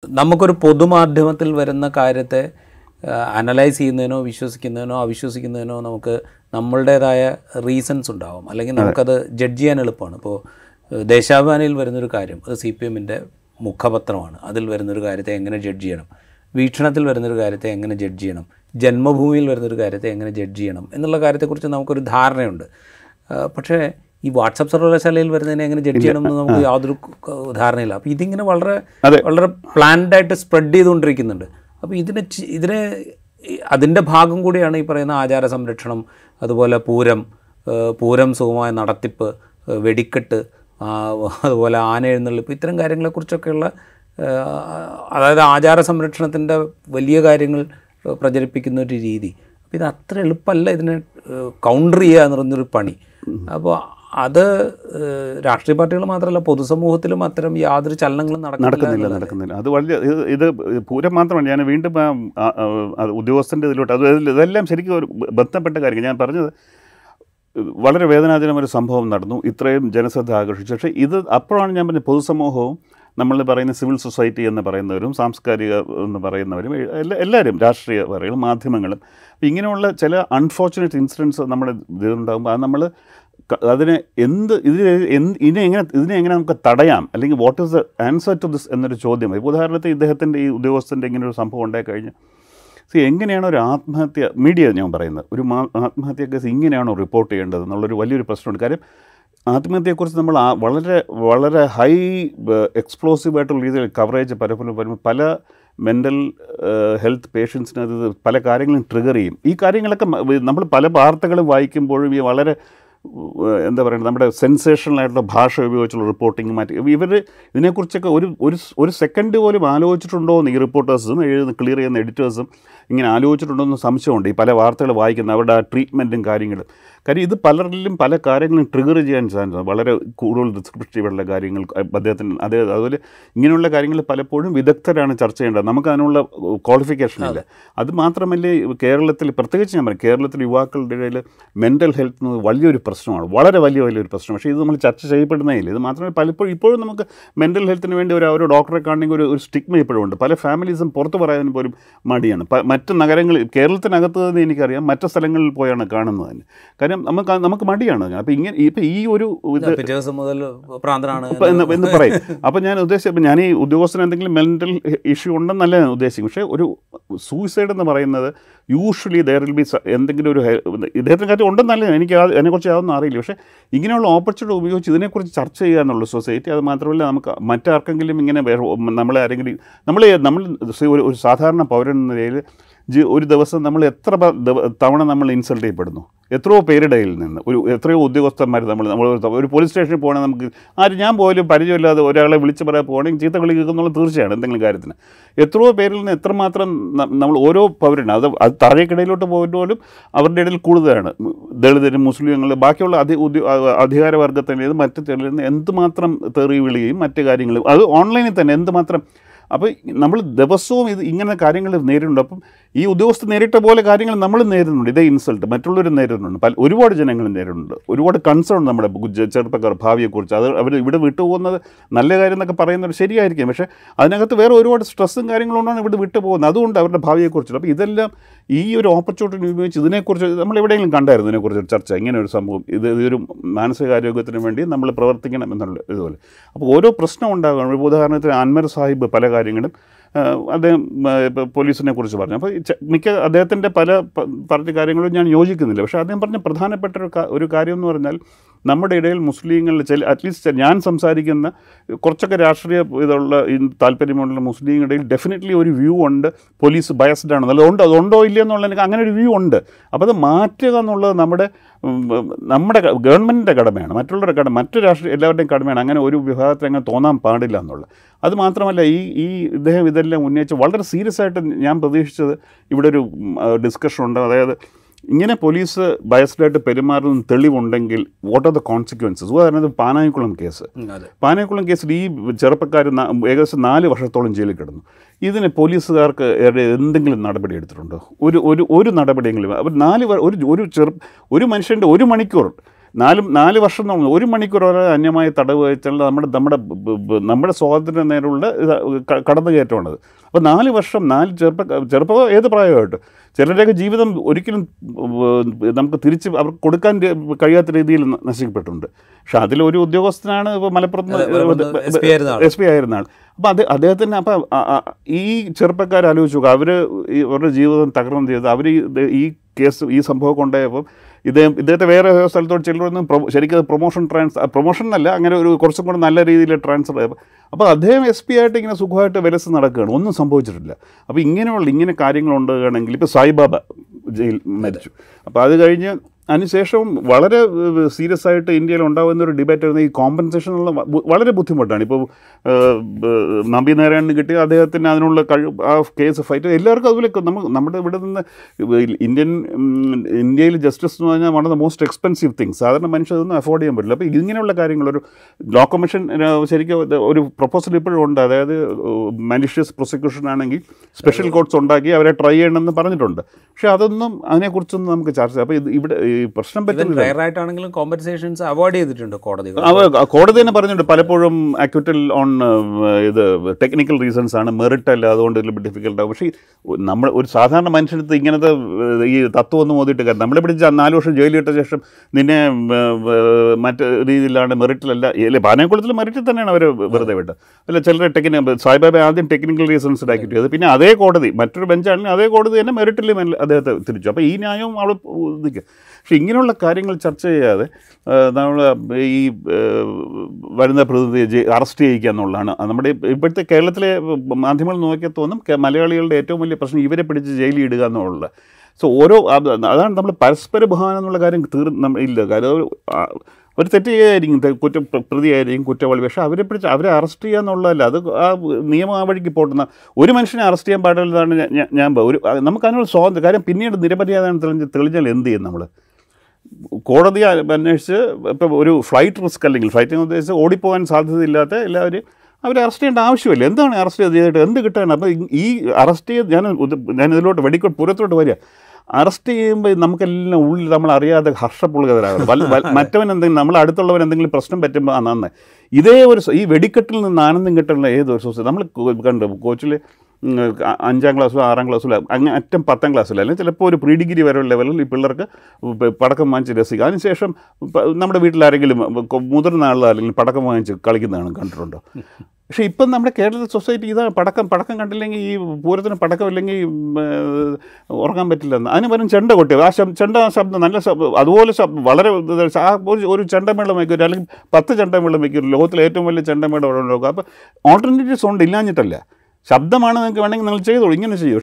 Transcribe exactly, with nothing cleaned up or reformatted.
നമുക്കൊരു പൊതുമാധ്യമത്തിൽ വരുന്ന കാര്യത്തെ അനലൈസ് ചെയ്യുന്നതിനോ വിശ്വസിക്കുന്നതിനോ അവിശ്വസിക്കുന്നതിനോ നമുക്ക് നമ്മളുടേതായ റീസൺസ് ഉണ്ടാവും, അല്ലെങ്കിൽ നമുക്കത് ജഡ്ജ് ചെയ്യാൻ എളുപ്പമാണ്. ഇപ്പോൾ ദേശാഭിമാനിയിൽ വരുന്നൊരു കാര്യം അത് സി പി എമ്മിൻ്റെ മുഖപത്രമാണ്, അതിൽ വരുന്നൊരു കാര്യത്തെ എങ്ങനെ ജഡ്ജ് ചെയ്യണം, വീക്ഷണത്തിൽ വരുന്നൊരു കാര്യത്തെ എങ്ങനെ ജഡ്ജ് ചെയ്യണം, ജന്മഭൂമിയിൽ വരുന്നൊരു കാര്യത്തെ എങ്ങനെ ജഡ്ജ് ചെയ്യണം എന്നുള്ള കാര്യത്തെക്കുറിച്ച് നമുക്കൊരു ധാരണയുണ്ട്. പക്ഷേ ഈ വാട്സപ്പ് സർവകലാശാലയിൽ വരുന്നതിനെ എങ്ങനെ ജഡ്ജ് ചെയ്യണം എന്ന് നമുക്ക് യാതൊരു ധാരണയില്ല. അപ്പോൾ ഇതിങ്ങനെ വളരെ വളരെ പ്ലാൻഡായിട്ട് സ്പ്രെഡ് ചെയ്തുകൊണ്ടിരിക്കുന്നുണ്ട്. അപ്പോൾ ഇതിനെ ഇതിനെ അതിൻ്റെ ഭാഗം കൂടിയാണ് ഈ പറയുന്ന ആചാര സംരക്ഷണം, അതുപോലെ പൂരം പൂരം സുഗമമായ നടത്തിപ്പ്, വെടിക്കെട്ട്, അതുപോലെ ആന എഴുന്നള്ളിപ്പ്, ഇത്തരം കാര്യങ്ങളെക്കുറിച്ചൊക്കെയുള്ള അതായത് ആചാര സംരക്ഷണത്തിൻ്റെ വലിയ കാര്യങ്ങൾ പ്രചരിപ്പിക്കുന്ന ഒരു രീതി. അപ്പോൾ ഇത് അത്ര എളുപ്പമല്ല ഇതിനെ കൗണ്ടർ ചെയ്യുക എന്ന് പറഞ്ഞൊരു പണി. അപ്പോൾ അത് രാഷ്ട്രീയ പാർട്ടികൾ മാത്രമല്ല പൊതുസമൂഹത്തിലും അത്തരം യാതൊരു ചലനങ്ങളും നടക്കുന്നില്ല നടക്കുന്നില്ല അത് വലിയ ഇത് പൂരം മാത്രമല്ല. ഞാൻ വീണ്ടും ഉദ്യോഗസ്ഥൻ്റെ ഇതിലോട്ട് അത് ഇതെല്ലാം ശരിക്കും ഒരു ബന്ധപ്പെട്ട കാര്യം. ഞാൻ പറഞ്ഞത് വളരെ വേദനാജനകമൊരു സംഭവം നടന്നു, ഇത്രയും ജനശ്രദ്ധ ആകർഷിച്ചു. പക്ഷേ ഇത് അപ്പോഴാണ് ഞാൻ പറഞ്ഞത് പൊതുസമൂഹവും നമ്മൾ പറയുന്ന സിവിൽ സൊസൈറ്റി എന്ന് പറയുന്നവരും സാംസ്കാരിക എന്ന് പറയുന്നവരും എല്ലാ എല്ലാവരും രാഷ്ട്രീയ പറയുകളും മാധ്യമങ്ങളും ഇങ്ങനെയുള്ള ചില അൺഫോർച്ചുനേറ്റ് ഇൻസിഡൻസ് നമ്മുടെ ഇതിലുണ്ടാകുമ്പോൾ അത് നമ്മൾ അതിനെ എന്ത് ഇതിനെ ഇതിനെ എങ്ങനെ ഇതിനെ എങ്ങനെ നമുക്ക് തടയാം, അല്ലെങ്കിൽ what is the answer to this എന്നൊരു ചോദ്യം. ഇപ്പോൾ ഉദാഹരണത്തിന് ഇദ്ദേഹത്തിൻ്റെ ഈ ഉദ്യോഗസ്ഥൻ്റെ ഇങ്ങനൊരു സംഭവം ഉണ്ടായി കഴിഞ്ഞ് സി എങ്ങനെയാണ് ഒരു ആത്മഹത്യ, മീഡിയ ഞാൻ പറയുന്നത് ഒരു ആത്മഹത്യ കേസ് ഇങ്ങനെയാണോ റിപ്പോർട്ട് ചെയ്യേണ്ടത് എന്നുള്ളൊരു വലിയൊരു പ്രശ്നമുണ്ട്. കാര്യം ആത്മഹത്യയെക്കുറിച്ച് നമ്മൾ വളരെ വളരെ ഹൈ എക്സ്പ്ലോസീവായിട്ടുള്ള രീതിയിൽ കവറേജ് പലപ്പോഴും വരുമ്പോൾ പല മെൻ്റൽ ഹെൽത്ത് പേഷ്യൻസിന് അത് പല കാര്യങ്ങളും ട്രിഗർ ചെയ്യും. ഈ കാര്യങ്ങളൊക്കെ നമ്മൾ പല വാർത്തകളും വായിക്കുമ്പോഴും ഈ വളരെ എന്താ പറയുക നമ്മുടെ സെൻസേഷണലായിട്ടുള്ള ഭാഷ ഉപയോഗിച്ചുള്ള റിപ്പോർട്ടിങ് മാറ്റി ഇവർ ഇതിനെക്കുറിച്ചൊക്കെ ഒരു ഒരു സെക്കൻഡ് പോലും ആലോചിച്ചിട്ടുണ്ടോ എന്ന് ഈ റിപ്പോർട്ടേഴ്സും എഴുതുന്ന ക്ലിയർ ചെയ്യുന്ന എഡിറ്റേഴ്സും ഇങ്ങനെ ആലോചിച്ചിട്ടുണ്ടോ എന്ന് സംശയമുണ്ട്. ഈ പല വാർത്തകൾ വായിക്കുന്ന അവരുടെ ആ ട്രീറ്റ്മെൻറ്റും കാര്യങ്ങളും. കാര്യം ഇത് പലരിലും പല കാര്യങ്ങളും ട്രിഗർ ചെയ്യാൻ സാധിച്ചു, വളരെ കൂടുതൽ ഡിസ്ക്രിപ്റ്റീവുള്ള കാര്യങ്ങൾ അദ്ദേഹത്തിന് അതേ അതുപോലെ ഇങ്ങനെയുള്ള കാര്യങ്ങൾ പലപ്പോഴും വിദഗ്ധരാണ് ചർച്ച ചെയ്യേണ്ടത്. നമുക്ക് അതിനുള്ള ക്വാളിഫിക്കേഷൻ ഇല്ല. അത് മാത്രമല്ല കേരളത്തിൽ പ്രത്യേകിച്ച് ഞാൻ പറയും കേരളത്തിൽ യുവാക്കളുടെ ഇടയിൽ മെൻ്റൽ ഹെൽത്ത് എന്നത് വലിയൊരു പ്രശ്നമാണ്, വളരെ വലിയ വലിയൊരു പ്രശ്നം. പക്ഷേ ഇത് നമ്മൾ ചർച്ച ചെയ്യപ്പെടുന്നേ ഇല്ല. ഇത് മാത്രമല്ല പലപ്പോഴും ഇപ്പോഴും നമുക്ക് മെൻ്റൽ ഹെൽത്തിന് വേണ്ടി ഒരു ഒരു ഡോക്ടറെ കാണണമെങ്കിൽ ഒരു ഒരു സ്റ്റിഗ്മ ഇപ്പോഴും ഉണ്ട്. പല ഫാമിലീസും പുറത്ത് പറയാൻ പോലും മടിയാണ്. മറ്റ് നഗരങ്ങളിൽ കേരളത്തിനകത്ത് തന്നെ എനിക്കറിയാം മറ്റ് സ്ഥലങ്ങളിൽ പോയാണ് കാണുന്നത് തന്നെ. കാര്യം നമുക്ക് നമുക്ക് മടിയാണ്. അപ്പോൾ ഇങ്ങനെ ഇപ്പം ഈ ഒരു ഇത് എന്ന് പറയും. അപ്പോൾ ഞാൻ ഉദ്ദേശിച്ചപ്പോൾ ഞാൻ ഈ ഉദ്യോഗസ്ഥന് എന്തെങ്കിലും മെൻ്റൽ ഇഷ്യൂ ഉണ്ടെന്നല്ല ഞാൻ ഉദ്ദേശിക്കും. പക്ഷേ ഒരു സൂയിസൈഡ് എന്ന് പറയുന്നത് യൂഷ്വലി ദെയർ വിൽ ബി എന്തെങ്കിലും ഒരു ഇദ്ദേഹത്തിന് കാര്യം ഉണ്ടെന്നല്ല എനിക്ക് അതിനെക്കുറിച്ച് യാതൊന്നും അറിയില്ല. പക്ഷേ ഇങ്ങനെയുള്ള ഓപ്പർച്യൂണിറ്റി ഉപയോഗിച്ച് ഇതിനെക്കുറിച്ച് ചർച്ച ചെയ്യുക എന്നുള്ള സൊസൈറ്റി. അത് മാത്രമല്ല നമുക്ക് മറ്റാർക്കെങ്കിലും ഇങ്ങനെ നമ്മളെ ആരെങ്കിലും നമ്മൾ നമ്മൾ ഒരു സാധാരണ പൗരൻ എന്ന നിലയിൽ ഒരു ദിവസം നമ്മൾ എത്ര തവണ നമ്മൾ ഇൻസൾട്ട് ചെയ്യപ്പെടുന്നു, എത്രയോ പേരുടെ കയ്യിൽ നിന്ന് ഒരു എത്രയോ ഉദ്യോഗസ്ഥന്മാർ നമ്മൾ നമ്മൾ ഒരു പോലീസ് സ്റ്റേഷനിൽ പോകണമെങ്കിൽ നമുക്ക് ആര് ഞാൻ പോലും പരിചയമില്ലാതെ ഒരാളെ വിളിച്ച് പറയാൻ പോകണമെങ്കിൽ ചീത്ത കളി കേൾക്കുന്നുള്ള തീർച്ചയാണ് എന്തെങ്കിലും കാര്യത്തിന്. എത്രയോ പേരിൽ നിന്ന് എത്രമാത്രം നമ്മൾ ഓരോ പൗരനും അത് അത് താഴേക്കിടയിലോട്ട് പോയിട്ട് പോലും അവരുടെ ഇടയിൽ കൂടുതലാണ് ദളിതരും മുസ്ലിങ്ങളും ബാക്കിയുള്ള അധി അധികാരവർഗത്തിൻ്റേത് മറ്റു തെളിയിൽ നിന്ന് എന്തുമാത്രം തെറി വിളിയും മറ്റു കാര്യങ്ങളും അത് ഓൺലൈനിൽ തന്നെ എന്തുമാത്രം. അപ്പോൾ നമ്മൾ ദിവസവും ഇത് ഇങ്ങനെ കാര്യങ്ങൾ നേരിടുന്നുണ്ട്. അപ്പം ഈ ഉദ്യോഗസ്ഥർ നേരിട്ട പോലെ കാര്യങ്ങൾ നമ്മൾ നേരിടുന്നുണ്ട്. ഇതേ ഇൻസൾട്ട് മറ്റുള്ളവരും നേരിടുന്നുണ്ട്, പല ഒരുപാട് ജനങ്ങൾ നേരിടുന്നുണ്ട്. ഒരുപാട് കൺസേൺ നമ്മുടെ ചെറുപ്പക്കാർ ഭാവിയെക്കുറിച്ച്. അത് അവർ ഇവിടെ വിട്ടുപോകുന്നത് നല്ല കാര്യം എന്നൊക്കെ പറയുന്നത് ശരിയായിരിക്കും, പക്ഷേ അതിനകത്ത് വേറെ ഒരുപാട് സ്ട്രെസ്സും കാര്യങ്ങളുകൊണ്ടാണ് ഇവിടെ വിട്ടു പോകുന്നത്. അതുകൊണ്ട് അവരുടെ ഭാവിയെക്കുറിച്ചുള്ള അപ്പോൾ ഇതെല്ലാം ഈ ഒരു ഓപ്പർച്യൂണിറ്റി ഉപയോഗിച്ച് ഇതിനെക്കുറിച്ച് നമ്മൾ എവിടെയെങ്കിലും കണ്ടായിരുന്നു ഇതിനെക്കുറിച്ച് ചർച്ച, ഇങ്ങനെ ഒരു സംഭവം ഇത് ഇതൊരു മാനസികാരോഗ്യത്തിന് വേണ്ടി നമ്മൾ പ്രവർത്തിക്കണം എന്നുള്ള ഇതുപോലെ. അപ്പോൾ ഓരോ പ്രശ്നം ഉണ്ടാകും. ഉദാഹരണത്തിന് അൻവർ സാഹിബ് പല കാര്യങ്ങളും അദ്ദേഹം ഇപ്പോൾ പോലീസിനെ കുറിച്ച് പറഞ്ഞു. അപ്പോൾ മിക്ക അദ്ദേഹത്തിൻ്റെ പല പറഞ്ഞ കാര്യങ്ങളും ഞാൻ യോജിക്കുന്നില്ല. പക്ഷേ അദ്ദേഹം പറഞ്ഞ പ്രധാനപ്പെട്ട ഒരു ഒരു കാര്യം എന്ന് പറഞ്ഞാൽ നമ്മുടെ ഇടയിൽ മുസ്ലിങ്ങളിൽ ചില അറ്റ്ലീസ്റ്റ് ഞാൻ സംസാരിക്കുന്ന കുറച്ചൊക്കെ രാഷ്ട്രീയ ഇതുള്ള താല്പര്യമുള്ള മുസ്ലിങ്ങളിടയിൽ ഡെഫിനറ്റ്ലി ഒരു വ്യൂ ഉണ്ട്, പോലീസ് ബയസ്ഡ് ആണ്. അതുകൊണ്ട് അതുണ്ടോ ഇല്ല എന്നുള്ള എനിക്ക് അങ്ങനെ ഒരു വ്യൂ ഉണ്ട്. അപ്പോൾ അത് മാറ്റുക എന്നുള്ളത് നമ്മുടെ നമ്മുടെ ഗവൺമെൻറ്റിൻ്റെ കടമയാണ്, മറ്റുള്ളവരുടെ കടമ മറ്റു രാഷ്ട്രീയ എല്ലാവരുടെയും കടമയാണ്. അങ്ങനെ ഒരു വിഭാഗത്തിൽ അങ്ങനെ തോന്നാൻ പാടില്ല എന്നുള്ളത്. അത് മാത്രമല്ല ഈ ഈ ഇദ്ദേഹം ഇതെല്ലാം ഉന്നയിച്ച് വളരെ സീരിയസ് ആയിട്ട് ഞാൻ പ്രതീക്ഷിച്ചത് ഇവിടെ ഒരു ഡിസ്കഷൻ ഉണ്ട്. അതായത് ഇങ്ങനെ പോലീസ് ബയസ്ഡായിട്ട് പെരുമാറുന്ന തെളിവുണ്ടെങ്കിൽ വാട്ട് ആർ ദ കോൺസിക്വൻസസ്. ഉദാഹരണത്തിന് പാനായിക്കുളം കേസ് പാനായിക്കുളം കേസിൽ ഈ ചെറുപ്പക്കാർ ഏകദേശം നാല് വർഷത്തോളം ജയിലിൽ കിടന്നു. ഇതിന് പോലീസുകാർക്ക് എന്തെങ്കിലും നടപടി എടുത്തിട്ടുണ്ടോ? ഒരു ഒരു ഒരു നടപടിയെങ്കിലും അവർ നാല് ഒരു ഒരു ചെറു ഒരു മനുഷ്യൻ്റെ ഒരു മണിക്കൂർ നാല് നാല് വർഷം നമ്മൾ ഒരു മണിക്കൂർ വരെ അന്യമായ തടവ് വെച്ചാൽ നമ്മുടെ നമ്മുടെ നമ്മുടെ സ്വാതന്ത്ര്യം നേരെയുള്ള കടന്നു കയറ്റമാണത്. അപ്പോൾ നാല് വർഷം നാല് ചെറുപ്പ ചെറുപ്പം ഏത് പ്രായമായിട്ട് ചിലരുടെയൊക്കെ ജീവിതം ഒരിക്കലും നമുക്ക് തിരിച്ച് അവർക്ക് കൊടുക്കാൻ കഴിയാത്ത രീതിയിൽ നശിക്കപ്പെട്ടിട്ടുണ്ട്. പക്ഷെ അതിലൊരു ഉദ്യോഗസ്ഥനാണ് ഇപ്പോൾ മലപ്പുറത്ത് എസ് പി ആയിരുന്ന ആൾ. അപ്പോൾ അത് അദ്ദേഹത്തിന് അപ്പം ഈ ചെറുപ്പക്കാർ ആലോചിച്ചു നോക്കുക, അവർ അവരുടെ ജീവിതം തകർന്നു ചെയ്ത് അവർ ഈ കേസ് ഈ സംഭവം കൊണ്ടുപോയപ്പം ഇദ്ദേഹം ഇദ്ദേഹത്തെ വേറെ സ്ഥലത്തോട് ചെല്ലുമെന്നും ശരിക്കും പ്രൊമോഷൻ ട്രാൻസ് പ്രൊമോഷൻ എന്നല്ല, അങ്ങനെ ഒരു കുറച്ചും കൂടെ നല്ല രീതിയിൽ ട്രാൻസ്ഫർ ആയപ്പോൾ അപ്പോൾ അദ്ദേഹം എസ് പി ആയിട്ട് ഇങ്ങനെ സുഖമായിട്ട് വിലസ് നടക്കുകയാണ്, ഒന്നും സംഭവിച്ചിട്ടില്ല. അപ്പോൾ ഇങ്ങനെയുള്ള ഇങ്ങനെ കാര്യങ്ങളുണ്ടാകുകയാണെങ്കിൽ ഇപ്പോൾ സായിബാബ ജയിൽ മരിച്ചു. അപ്പോൾ അത് കഴിഞ്ഞ് അതിനുശേഷവും വളരെ സീരിയസ് ആയിട്ട് ഇന്ത്യയിൽ ഉണ്ടാകുന്ന ഒരു ഡിബേറ്റ് ആയിരുന്നു ഈ കോമ്പൻസേഷനുള്ള വളരെ ബുദ്ധിമുട്ടാണ്. ഇപ്പോൾ നമ്പി നാരായണന് കിട്ടിയ അദ്ദേഹത്തിന് അതിനുള്ള കഴിവ് ആ കേസ് ഫൈറ്റ് എല്ലാവർക്കും അതുപോലെ നമുക്ക് നമ്മുടെ ഇവിടെ നിന്ന് ഇന്ത്യൻ ഇന്ത്യയിൽ ജസ്റ്റിസ് എന്ന് പറഞ്ഞാൽ one of the most expensive things. സാധാരണ മനുഷ്യർ അതൊന്നും അഫോർഡ് ചെയ്യാൻ പറ്റില്ല. അപ്പോൾ ഇങ്ങനെയുള്ള കാര്യങ്ങളൊരു ലോ കമ്മീഷൻ ശരിക്കും ഒരു പ്രൊപ്പോസൽ ഇപ്പോഴും ഉണ്ട്. അതായത് മാലിഷ്യസ് പ്രോസിക്യൂഷൻ ആണെങ്കിൽ സ്പെഷ്യൽ കോർട്ട്സ് ഉണ്ടാക്കി അവരെ ട്രൈ ചെയ്യണമെന്ന് പറഞ്ഞിട്ടുണ്ട്. പക്ഷേ അതൊന്നും അതിനെക്കുറിച്ചൊന്നും നമുക്ക് ചർച്ച ചെയ്യാം. അപ്പോൾ ഇത് ഇവിടെ പ്രശ്നം പറ്റുന്നതായിട്ടാണെങ്കിലും കോമ്പൻസേഷൻസ് അവോയ്ഡ് ചെയ്തിട്ടുണ്ട് കോടതി. കോടതി തന്നെ പറഞ്ഞിട്ടുണ്ട് പലപ്പോഴും അക്യൂറ്റൽ ഓൺ ഇത് ടെക്നിക്കൽ റീസൺസ് ആണ്, മെറിറ്റ് അല്ല, അതുകൊണ്ട് ഇതിൽ ഡിഫിക്കൽട്ട് ആകും. പക്ഷേ നമ്മൾ ഒരു സാധാരണ മനുഷ്യനടുത്ത് ഇങ്ങനത്തെ ഈ തത്വം ഒന്നും ഓതിയിട്ട് കാര്യം നമ്മളെ പിടിച്ച് നാല് വർഷം ജയിലിട്ട ശേഷം നിന്നെ മറ്റ് രീതിയിലാണ് മെറിറ്റിലല്ല അല്ലെ പാനക്കുളത്തിൽ മെറിറ്റിൽ തന്നെയാണ് അവർ വെറുതെ വിട്ടത്. അല്ല ചിലർ ടെക്നിക്കൽ സായിബാബ ആദ്യം ടെക്നിക്കൽ റീസൺസ് ആക്കിയിട്ട് ചെയ്തത്, പിന്നെ അതേ കോടതി മറ്റൊരു ബെഞ്ചാണെങ്കിൽ അതേ കോടതി തന്നെ മെറിറ്റിൽ അദ്ദേഹത്തെ തിരിച്ചു. അപ്പോൾ ഈ ന്യായവും അവൾ നിൽക്കുക. പക്ഷെ ഇങ്ങനെയുള്ള കാര്യങ്ങൾ ചർച്ച ചെയ്യാതെ നമ്മൾ ഈ വരുന്ന പ്രതിനിധി അറസ്റ്റ് ചെയ്യിക്കുക എന്നുള്ളതാണ് നമ്മുടെ ഇപ്പോഴത്തെ കേരളത്തിലെ മാധ്യമങ്ങൾ നോക്കിയാൽ തോന്നും മലയാളികളുടെ ഏറ്റവും വലിയ പ്രശ്നം ഇവരെ പിടിച്ച് ജയിലിൽ ഇടുക എന്നുള്ളത്. സോ ഓരോ അതാണ് നമ്മൾ പരസ്പര ബഹുമാനം എന്നുള്ള കാര്യം തീർന്ന് ഇല്ല. കാര്യം ഒരു തെറ്റ് ചെയ്യായിരിക്കും, കുറ്റ പ്രതിയായിരിക്കും, കുറ്റവാളി. പക്ഷേ അവരെ പിടിച്ച് അവരെ അറസ്റ്റ് ചെയ്യുക എന്നുള്ളതല്ല, അത് ആ നിയമം ആ വഴിക്ക് പോട്ടുന്ന ഒരു മനുഷ്യനെ അറസ്റ്റ് ചെയ്യാൻ പാടില്ലെന്നാണ് ഞാൻ ഞാൻ ഒരു നമുക്ക് അതിനുള്ള സ്വാതന്ത്ര്യം. കാര്യം പിന്നീട് നിരപരാധിയാണ് തെളിഞ്ഞ് തെളിഞ്ഞാൽ എന്ത് ചെയ്യും നമ്മൾ? കോടതി അന്വേഷിച്ച് ഇപ്പോൾ ഒരു ഫ്ലൈറ്റ് റിസ്ക് അല്ലെങ്കിൽ ഫ്ലൈറ്റിന് ഉദ്ദേശിച്ച് ഓടിപ്പോകാൻ സാധ്യതയില്ലാത്ത എല്ലാവരും അവരെ അറസ്റ്റ് ചെയ്യേണ്ട ആവശ്യമില്ല. എന്താണ് അറസ്റ്റ് ചെയ്തിട്ട് എന്ത് കിട്ടാൻ? അപ്പോൾ ഈ അറസ്റ്റ് ചെയ്ത് ഞാൻ ഞാൻ ഇതിലോട്ട് വെടിക്കോട്ട് പുറത്തോട്ട് വരിക, അറസ്റ്റ് ചെയ്യുമ്പോൾ നമുക്കെല്ലാം ഉള്ളിൽ നമ്മൾ അറിയാതെ ഹർഷപ്പുള്ളുകതരാകും. മറ്റവൻ എന്തെങ്കിലും നമ്മൾ അടുത്തുള്ളവൻ എന്തെങ്കിലും പ്രശ്നം പറ്റുമ്പോൾ ആ നന്നായി ഇതേ ഒരു ഈ വെടിക്കെട്ടിൽ നിന്ന് ആനന്ദം കിട്ടുന്ന ഏതൊരു സോഴ്സ് നമ്മൾ കണ്ടു കോച്ചിൽ അഞ്ചാം ക്ലാസ്സിലോ ആറാം ക്ലാസ്സിലോ അങ്ങനെ അറ്റം പത്താം ക്ലാസ്സിലോ അല്ലെങ്കിൽ ചിലപ്പോൾ ഒരു പ്രീ ഡിഗ്രി വരെയുള്ള ലെവലിൽ ഈ പിള്ളേർക്ക് പടക്കം വാങ്ങിച്ച് രസിക്കുക. അതിനുശേഷം നമ്മുടെ വീട്ടിലാരെങ്കിലും മുതിർന്ന ആൾ അല്ലെങ്കിൽ പടക്കം വാങ്ങിച്ച് കളിക്കുന്നതാണ് കണ്ടിട്ടുണ്ടോ? പക്ഷേ ഇപ്പം നമ്മുടെ കേരളത്തിലെ സൊസൈറ്റി ഇതാണ്, പടക്കം പടക്കം കണ്ടില്ലെങ്കിൽ ഈ പൂരത്തിന് പടക്കം ഇല്ലെങ്കിൽ ഉറങ്ങാൻ പറ്റില്ലെന്ന്. അതിന് പകരം ചെണ്ട കൊട്ടിയത് ആ ശബ്ദം ചെണ്ട ആ ശബ്ദം നല്ല ശബ്ദം അതുപോലെ ശബ്ദം വളരെ ആ ഒരു ചെണ്ടമേളം വയ്ക്കും അല്ലെങ്കിൽ പത്ത് ചെണ്ടമേളം വയ്ക്കും. ലോകത്തിലെ ഏറ്റവും വലിയ ചെണ്ടമേളം അവിടെ ഉണ്ടാക്കുക. അപ്പോൾ ഓൾട്ടർനേറ്റീവ്സ് ഉണ്ട്, ഇല്ലാഞ്ഞിട്ടല്ല. ശബ്ദമാണ് നിങ്ങൾക്ക് വേണമെങ്കിൽ നിങ്ങൾ ചെയ്തോളൂ, ഇങ്ങനെ ചെയ്യും.